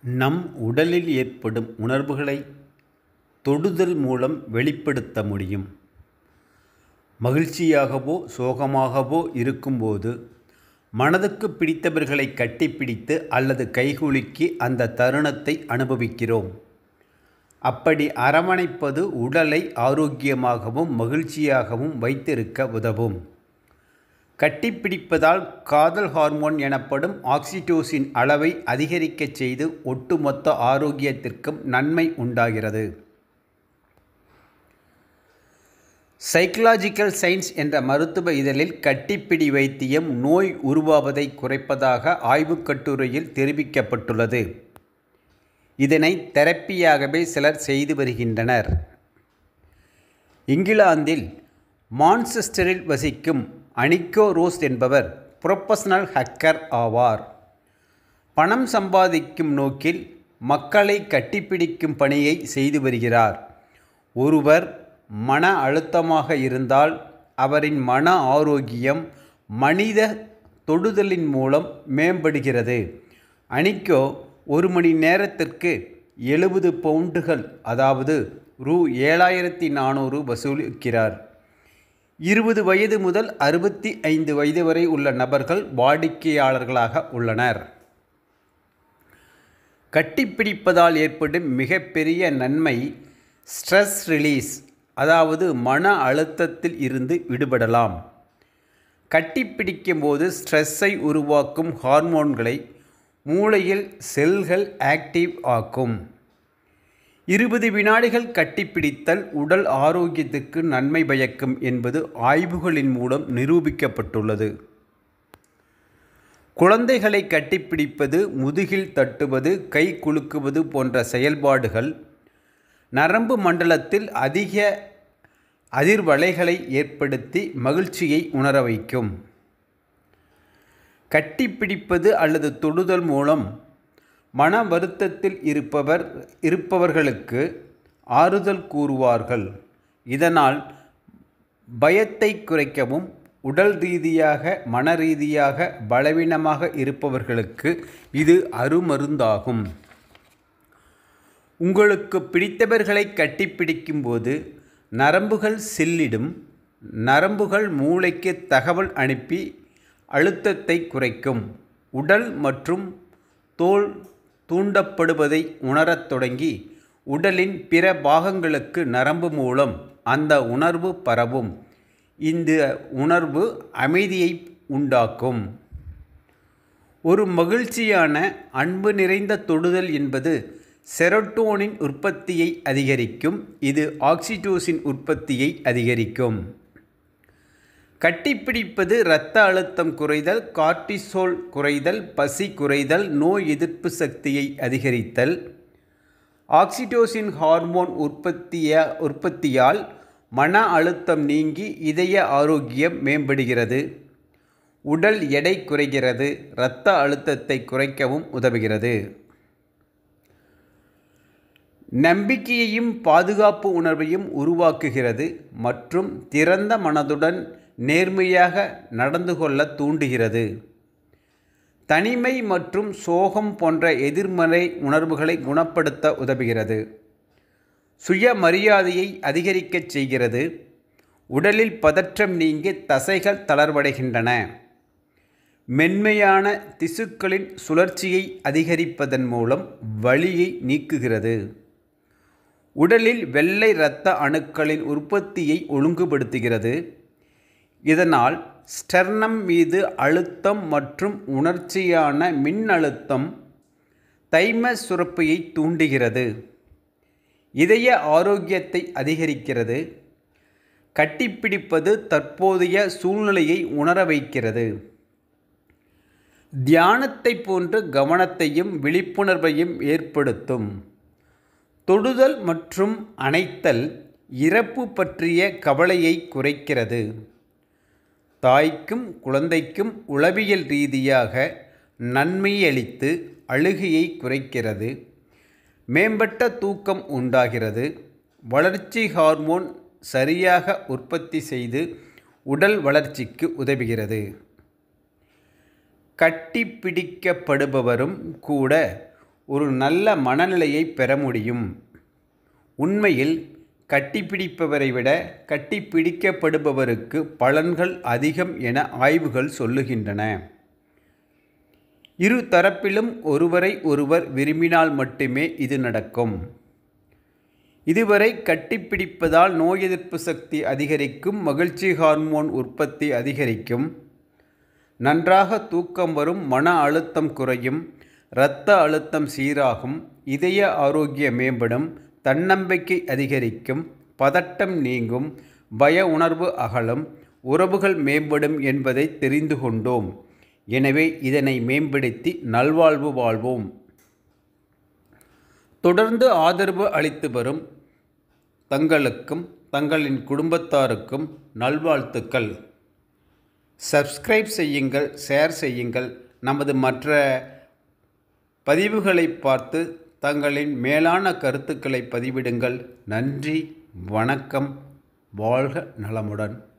நம் உடலில் ஏற்படும் உணர்வுகளை தொடுதல் மூலம் வெளிப்படுத்த முடியும். மகிழ்ச்சியாகவோ சோகமாகவோ இருக்கும்போது மனதுக்கு பிடித்தவர்களை கட்டிப்பிடித்து அல்லது கைகுலுக்கி அந்த தருணத்தை அனுபவிக்கிறோம். அப்படி அரவணைப்பது உடலை ஆரோக்கியமாகவும் மகிழ்ச்சியாகவும் வைத்திருக்க உதவும். கட்டிப்பிடிப்பதால் காதல் ஹார்மோன் எனப்படும் ஆக்சிடோசின் அளவை அதிகரிக்கச் செய்து ஒட்டுமொத்த ஆரோக்கியத்திற்கும் நன்மை உண்டாகிறது. சைக்கலாஜிக்கல் சயின்ஸ் என்ற மருத்துவ இதழில் கட்டிப்பிடி வைத்தியம் நோய் உருவாவதை குறைப்பதாக ஆய்வுக் கட்டுரையில் தெரிவிக்கப்பட்டுள்ளது. இதனை தெரப்பியாகவே சிலர் செய்து வருகின்றனர். இங்கிலாந்தில் மான்செஸ்டரில் வசிக்கும் அனிகோ ரோஸ் என்பவர் புரொஃபஷனல் ஹக்கர் ஆவார். பணம் சம்பாதிக்கும் நோக்கில் மக்களை கட்டிப்பிடிக்கும் பணியை செய்து வருகிறார். ஒருவர் மன அழுத்தமாக இருந்தால் அவரின் மன ஆரோக்கியம் மனித தொடுதலின் மூலம் மேம்படுகிறது. அனிகோ 1 மணி நேரத்திற்கு 70 பவுண்டுகள் அதாவது ரூ. 7400 வசூலிக்கிறார். 20 வயது முதல் 65 வயது வரை உள்ள நபர்கள் வாடிக்கையாளர்களாக உள்ளனர். கட்டிப்பிடிப்பதால் ஏற்படும் மிகப்பெரிய நன்மை ஸ்ட்ரெஸ் ரிலீஸ், அதாவது மன அழுத்தத்தில் இருந்து விடுபடலாம். கட்டிப்பிடிக்கும் போது ஸ்ட்ரெஸ்ஸை உருவாக்கும் ஹார்மோன்களை மூளையில் செல்கள் ஆக்டிவ் ஆக்கும். 20 வினாடிகள் கட்டிப்பிடித்தல் உடல் ஆரோக்கியத்துக்கு நன்மை பயக்கும் என்பது ஆய்வுகளின் மூலம் நிரூபிக்கப்பட்டுள்ளது. குழந்தைகளை கட்டிப்பிடிப்பது, முதுகில் தட்டுவது, கை குலுக்குவது போன்ற செயல்பாடுகள் நரம்பு மண்டலத்தில் அதிக அதிர்வலைகளை ஏற்படுத்தி மகிழ்ச்சியை உணர வைக்கும். கட்டிப்பிடிப்பது அல்லது தொடுதல் மூலம் மன வருத்தத்தில் இருப்பவர்களுக்கு ஆறுதல் கூறுவார்கள். இதனால் பயத்தை குறைக்கவும், உடல் ரீதியாக மன ரீதியாக பலவீனமாக இருப்பவர்களுக்கு இது அருமருந்தாகும். உங்களுக்கு பிடித்தவர்களை கட்டிப்பிடிக்கும் போது நரம்புகள் சில்லிடும். நரம்புகள் மூளைக்கு தகவல் அனுப்பி அழுத்தத்தை குறைக்கும். உடல் மற்றும் தோல் தூண்டப்படுவதை உணரத் தொடங்கி உடலின் பிற பாகங்களுக்கு நரம்பு மூலம் அந்த உணர்வு பரவும். இந்த உணர்வு அமைதியை உண்டாக்கும். ஒரு மகிழ்ச்சியான அன்பு நிறைந்த தொடுதல் என்பது செரோட்டோனின் உற்பத்தியை அதிகரிக்கும். இது ஆக்சிடோசின் உற்பத்தியை அதிகரிக்கும். கட்டிப்பிடிப்பது இரத்த அழுத்தம் குறைதல், கார்டிசோல் குறைதல், பசி குறைதல், நோய் எதிர்ப்பு சக்தியை அதிகரித்தல். ஆக்சிடோசின் ஹார்மோன் உற்பத்தியால் மன அழுத்தம் நீங்கி இதய ஆரோக்கியம் மேம்படுகிறது. உடல் எடை குறைகிறது. இரத்த அழுத்தத்தை குறைக்கவும் உதவுகிறது. நம்பிக்கையையும் பாதுகாப்பு உணர்வையும் உருவாக்குகிறது மற்றும் திறந்த மனதுடன் நேர்மையாக நடந்து கொள்ள தூண்டுகிறது. தனிமை மற்றும் சோகம் போன்ற எதிர்மறை உணர்வுகளை குணப்படுத்த உதவுகிறது. சுயமரியாதையை அதிகரிக்கச் செய்கிறது. உடலில் பதற்றம் நீங்கி தசைகள் தளர்வடைகின்றன. மென்மையான திசுக்களின் சுழற்சியை அதிகரிப்பதன் மூலம் வலியை நீக்குகிறது. உடலில் வெள்ளை இரத்த அணுக்களின் உற்பத்தியை ஒழுங்குபடுத்துகிறது. இதனால் ஸ்டெர்னம் மீது அழுத்தம் மற்றும் உணர்ச்சியான மின்னழுத்தம் தைமஸ் சுரப்பியை தூண்டுகிறது. இதய ஆரோக்கியத்தை அதிகரிக்கிறது. கட்டிப்பிடிப்பது தற்போதைய சூழ்நிலையை உணர வைக்கிறது. தியானத்தை போன்று கவனத்தையும் விழிப்புணர்வையும் ஏற்படுத்தும். தொடுதல் மற்றும் அணைத்தல் இறப்பு பற்றிய கவலையை குறைக்கிறது. தாய்க்கும் குழந்தைக்கும் உளவியல் ரீதியாக நன்மையளித்து அழுகையை குறைக்கிறது. மேம்பட்ட தூக்கம் உண்டாகிறது. வளர்ச்சி ஹார்மோன் சரியாக உற்பத்தி செய்து உடல் வளர்ச்சிக்கு உதவுகிறது. கட்டிப்பிடிக்கப்படுபவரும் கூட ஒரு நல்ல மனநிலையை பெற முடியும். உண்மையில் கட்டிப்பிடிப்பவரை விட கட்டிப்பிடிக்கப்படுபவருக்கு பலன்கள் அதிகம் என ஆய்வுகள் சொல்லுகின்றன. இரு தரப்பிலும் ஒருவரை ஒருவர் விரும்பினால் மட்டுமே இது நடக்கும். இதுவரை கட்டிப்பிடிப்பதால் நோய் எதிர்ப்பு சக்தி அதிகரிக்கும், மகிழ்ச்சி ஹார்மோன் உற்பத்தி அதிகரிக்கும், நன்றாக தூக்கம் வரும், மன அழுத்தம் குறையும், இரத்த அழுத்தம் சீராகும், இதய ஆரோக்கியம் மேம்படும், தன்னம்பிக்கை அதிகரிக்கும், பதட்டம் நீங்கும், பய உணர்வு அகலும், உறவுகள் மேம்படும் என்பதை தெரிந்து கொண்டோம். எனவே இதனை மேம்படுத்தி நல்வாழ்வு வாழ்வோம். தொடர்ந்து ஆதரவு அளித்து வரும் தங்களுக்கும் தங்களின் குடும்பத்தாருக்கும் நல்வாழ்த்துக்கள். சப்ஸ்கிரைப் செய்யுங்கள், ஷேர் செய்யுங்கள். நமது மற்ற பதிவுகளை பார்த்து தங்களின் மேலான கருத்துக்களை பதிவிடுங்கள். நன்றி, வணக்கம், வாழ்க நலமுடன்.